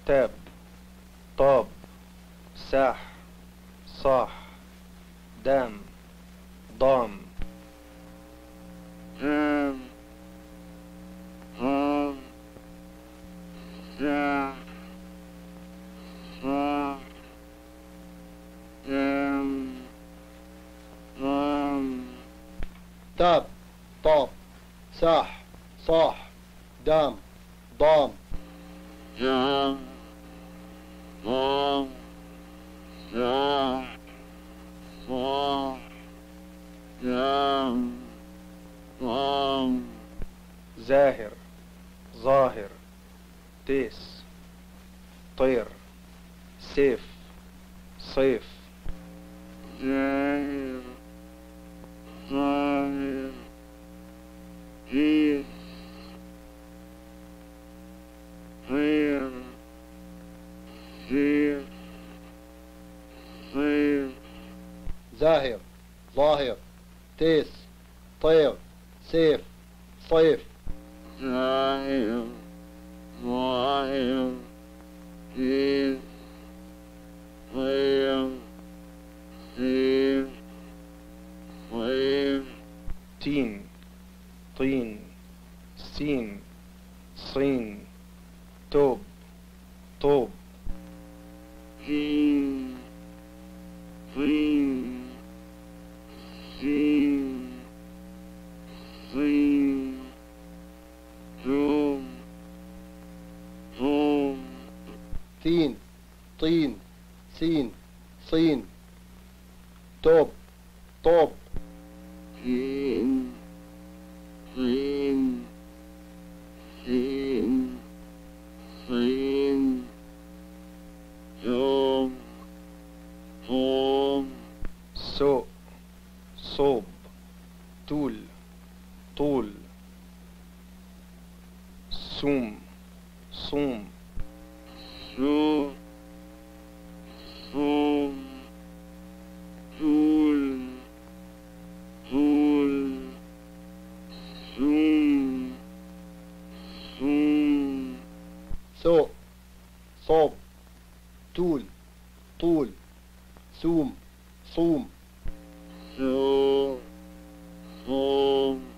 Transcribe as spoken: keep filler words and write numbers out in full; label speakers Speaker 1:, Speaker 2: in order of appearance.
Speaker 1: تاب طاب ساح صاح دام ضام
Speaker 2: دام ضام ساح صاح دام ضام
Speaker 3: تاب طاب ساح صاح دام ضام
Speaker 2: دام ضام ساح صاح دام ضام
Speaker 1: زاهر ظاهر تيس طير سيف صيف
Speaker 2: زاهر ظاهر تيس طير سيف صيف
Speaker 3: زاهر ظاهر تيس طير سيف صيف
Speaker 2: زاهر ظاهر تيس طير سيف صيف
Speaker 1: تين طين سين صين توب طوب
Speaker 2: تين طين سين صين توب طوب
Speaker 3: ثين طين سين صين توب طوب
Speaker 2: تين طين سين صين توب طوب
Speaker 1: سوء صوب طول طول سوم صوم
Speaker 2: سوء صوم طول طول سوم سوم
Speaker 3: سوء صوب طول طول سوم صوم
Speaker 2: سوء صوم